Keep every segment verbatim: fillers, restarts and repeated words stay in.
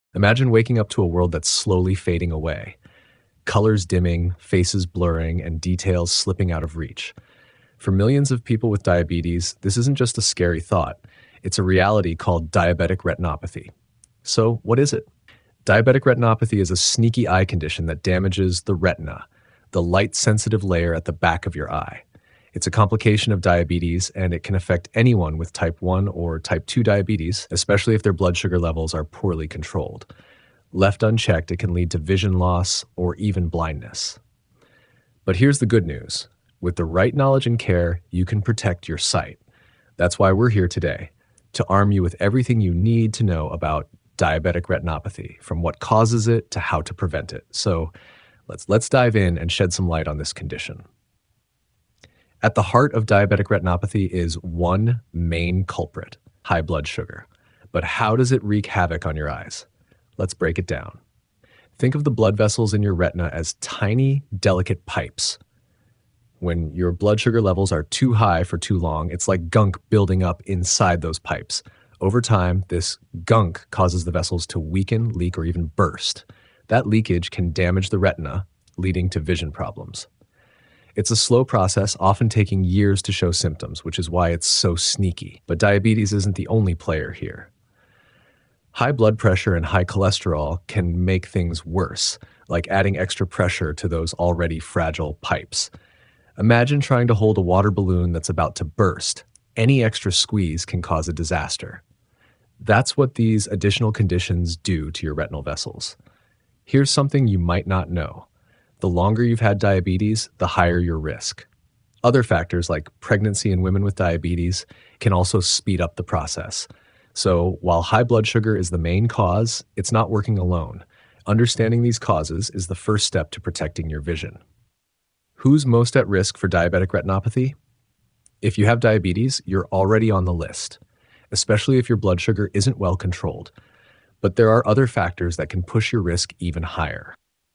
Imagine waking up to a world that's slowly fading away, colors dimming, faces blurring, and details slipping out of reach. For millions of people with diabetes, this isn't just a scary thought. It's a reality called diabetic retinopathy. So, what is it? Diabetic retinopathy is a sneaky eye condition that damages the retina, the light-sensitive layer at the back of your eye. It's a complication of diabetes, and it can affect anyone with type one or type two diabetes, especially if their blood sugar levels are poorly controlled. Left unchecked, it can lead to vision loss or even blindness. But here's the good news. With the right knowledge and care, you can protect your sight. That's why we're here today, to arm you with everything you need to know about diabetic retinopathy, from what causes it to how to prevent it. So let's, let's dive in and shed some light on this condition. At the heart of diabetic retinopathy is one main culprit, high blood sugar. But how does it wreak havoc on your eyes? Let's break it down. Think of the blood vessels in your retina as tiny, delicate pipes. When your blood sugar levels are too high for too long, it's like gunk building up inside those pipes. Over time, this gunk causes the vessels to weaken, leak, or even burst. That leakage can damage the retina, leading to vision problems. It's a slow process, often taking years to show symptoms, which is why it's so sneaky. But diabetes isn't the only player here. High blood pressure and high cholesterol can make things worse, like adding extra pressure to those already fragile pipes. Imagine trying to hold a water balloon that's about to burst. Any extra squeeze can cause a disaster. That's what these additional conditions do to your retinal vessels. Here's something you might not know. The longer you've had diabetes, the higher your risk. Other factors like pregnancy in women with diabetes can also speed up the process. So while high blood sugar is the main cause, it's not working alone. Understanding these causes is the first step to protecting your vision. Who's most at risk for diabetic retinopathy? If you have diabetes, you're already on the list, especially if your blood sugar isn't well controlled. But there are other factors that can push your risk even higher.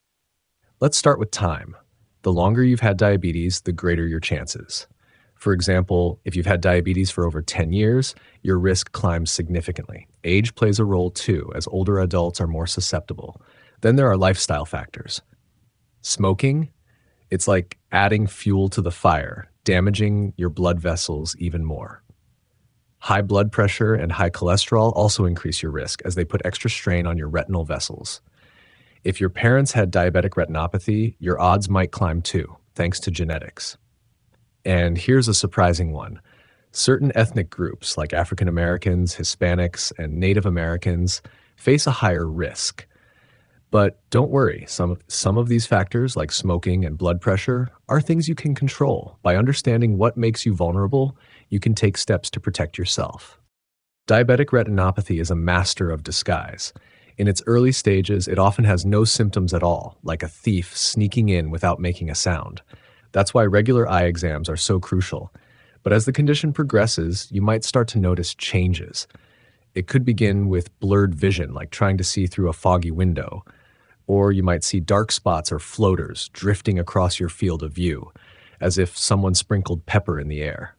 Let's start with time. The longer you've had diabetes, the greater your chances. For example, if you've had diabetes for over ten years, your risk climbs significantly. Age plays a role too, as older adults are more susceptible. Then there are lifestyle factors. Smoking, it's like adding fuel to the fire, damaging your blood vessels even more. High blood pressure and high cholesterol also increase your risk as they put extra strain on your retinal vessels. If your parents had diabetic retinopathy, your odds might climb too, thanks to genetics. And here's a surprising one. Certain ethnic groups like African Americans, Hispanics, and Native Americans face a higher risk. But don't worry, some, some of these factors like smoking and blood pressure are things you can control. By understanding what makes you vulnerable, you can take steps to protect yourself. Diabetic retinopathy is a master of disguise. In its early stages, it often has no symptoms at all, like a thief sneaking in without making a sound. That's why regular eye exams are so crucial. But as the condition progresses, you might start to notice changes. It could begin with blurred vision, like trying to see through a foggy window. Or you might see dark spots or floaters drifting across your field of view, as if someone sprinkled pepper in the air.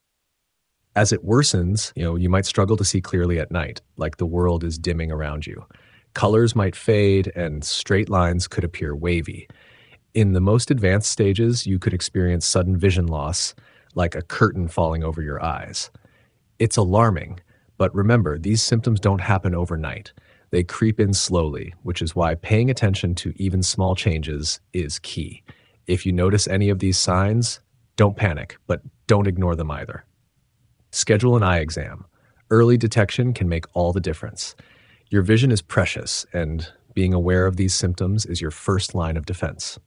As it worsens, you know, you might struggle to see clearly at night, like the world is dimming around you. Colors might fade and straight lines could appear wavy. In the most advanced stages, you could experience sudden vision loss, like a curtain falling over your eyes. It's alarming, but remember, these symptoms don't happen overnight. They creep in slowly, which is why paying attention to even small changes is key. If you notice any of these signs, don't panic, but don't ignore them either. Schedule an eye exam. Early detection can make all the difference. Your vision is precious, and being aware of these symptoms is your first line of defense.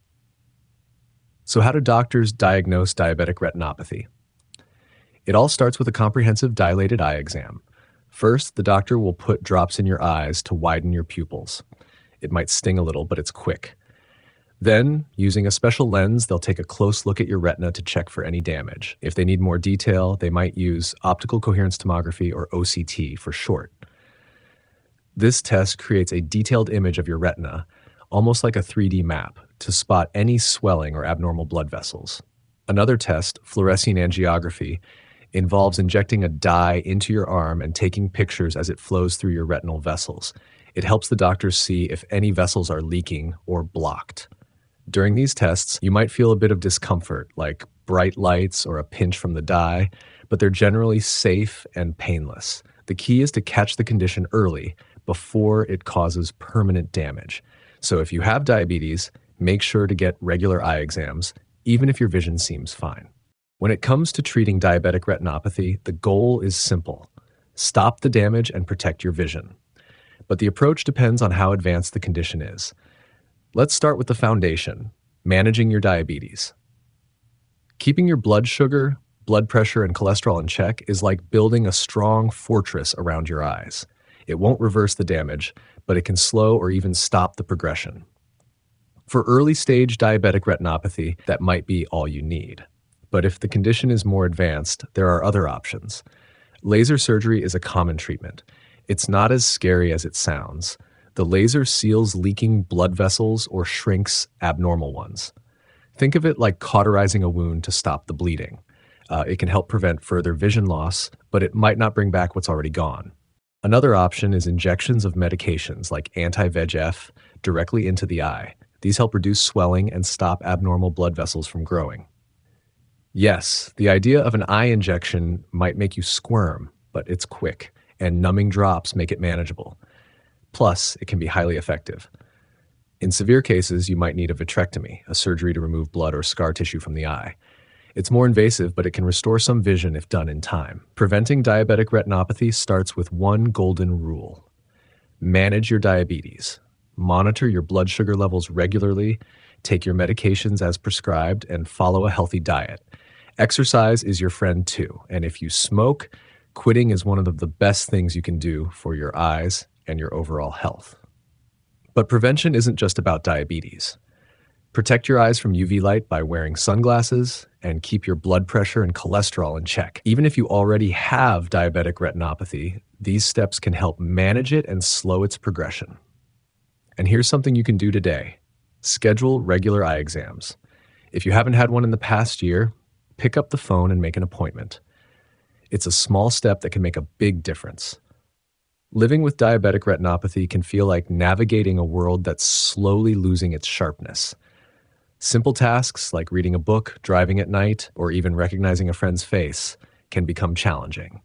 So how do doctors diagnose diabetic retinopathy? It all starts with a comprehensive dilated eye exam. First, the doctor will put drops in your eyes to widen your pupils. It might sting a little, but it's quick. Then, using a special lens, they'll take a close look at your retina to check for any damage. If they need more detail, they might use optical coherence tomography, or O C T for short. This test creates a detailed image of your retina, almost like a three D map, to spot any swelling or abnormal blood vessels. Another test, fluorescein angiography, involves injecting a dye into your arm and taking pictures as it flows through your retinal vessels. It helps the doctors see if any vessels are leaking or blocked. During these tests, you might feel a bit of discomfort, like bright lights or a pinch from the dye, but they're generally safe and painless. The key is to catch the condition early, before it causes permanent damage. So if you have diabetes, make sure to get regular eye exams, even if your vision seems fine. When it comes to treating diabetic retinopathy, the goal is simple: stop the damage and protect your vision. But the approach depends on how advanced the condition is. Let's start with the foundation: managing your diabetes. Keeping your blood sugar, blood pressure, and cholesterol in check is like building a strong fortress around your eyes. It won't reverse the damage, but it can slow or even stop the progression. For early-stage diabetic retinopathy, that might be all you need. But if the condition is more advanced, there are other options. Laser surgery is a common treatment. It's not as scary as it sounds. The laser seals leaking blood vessels or shrinks abnormal ones. Think of it like cauterizing a wound to stop the bleeding. Uh, it can help prevent further vision loss, but it might not bring back what's already gone. Another option is injections of medications like anti-V E G F directly into the eye. These help reduce swelling and stop abnormal blood vessels from growing. Yes, the idea of an eye injection might make you squirm, but it's quick, and numbing drops make it manageable. Plus, it can be highly effective. In severe cases, you might need a vitrectomy, a surgery to remove blood or scar tissue from the eye. It's more invasive, but it can restore some vision if done in time. Preventing diabetic retinopathy starts with one golden rule: manage your diabetes. Monitor your blood sugar levels regularly, take your medications as prescribed, and follow a healthy diet. Exercise is your friend too, and if you smoke, quitting is one of the best things you can do for your eyes and your overall health. But prevention isn't just about diabetes. Protect your eyes from U V light by wearing sunglasses, and keep your blood pressure and cholesterol in check. Even if you already have diabetic retinopathy, these steps can help manage it and slow its progression. And here's something you can do today: schedule regular eye exams. If you haven't had one in the past year, pick up the phone and make an appointment. It's a small step that can make a big difference. Living with diabetic retinopathy can feel like navigating a world that's slowly losing its sharpness. Simple tasks like reading a book, driving at night, or even recognizing a friend's face can become challenging.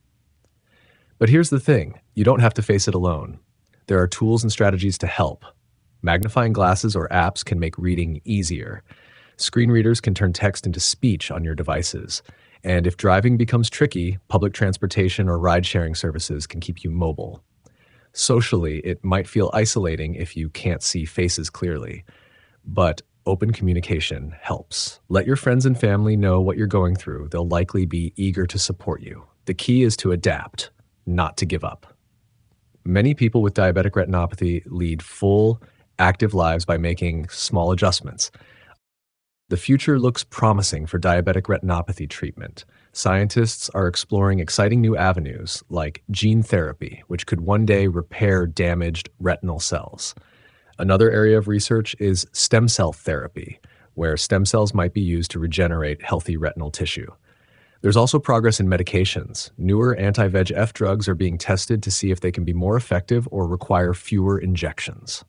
But here's the thing: you don't have to face it alone. There are tools and strategies to help. Magnifying glasses or apps can make reading easier. Screen readers can turn text into speech on your devices. And if driving becomes tricky, public transportation or ride-sharing services can keep you mobile. Socially, it might feel isolating if you can't see faces clearly. But open communication helps. Let your friends and family know what you're going through. They'll likely be eager to support you. The key is to adapt, not to give up. Many people with diabetic retinopathy lead full, active lives by making small adjustments. The future looks promising for diabetic retinopathy treatment. Scientists are exploring exciting new avenues like gene therapy, which could one day repair damaged retinal cells. Another area of research is stem cell therapy, where stem cells might be used to regenerate healthy retinal tissue. There's also progress in medications. Newer anti-V E G F drugs are being tested to see if they can be more effective or require fewer injections.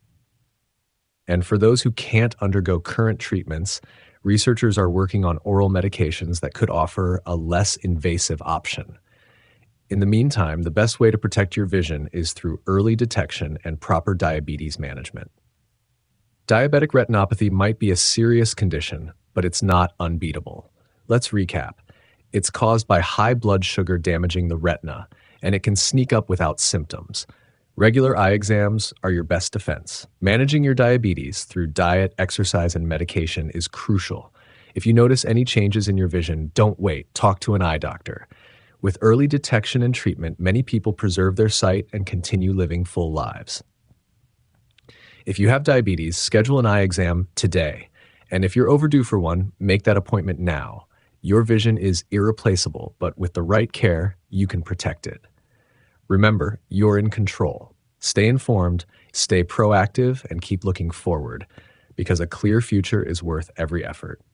And for those who can't undergo current treatments, researchers are working on oral medications that could offer a less invasive option. In the meantime, the best way to protect your vision is through early detection and proper diabetes management. Diabetic retinopathy might be a serious condition, but it's not unbeatable. Let's recap. It's caused by high blood sugar damaging the retina, and it can sneak up without symptoms. Regular eye exams are your best defense. Managing your diabetes through diet, exercise, and medication is crucial. If you notice any changes in your vision, don't wait. Talk to an eye doctor. With early detection and treatment, many people preserve their sight and continue living full lives. If you have diabetes, schedule an eye exam today. And if you're overdue for one, make that appointment now. Your vision is irreplaceable, but with the right care, you can protect it. Remember, you're in control. Stay informed, stay proactive, and keep looking forward, because a clear future is worth every effort.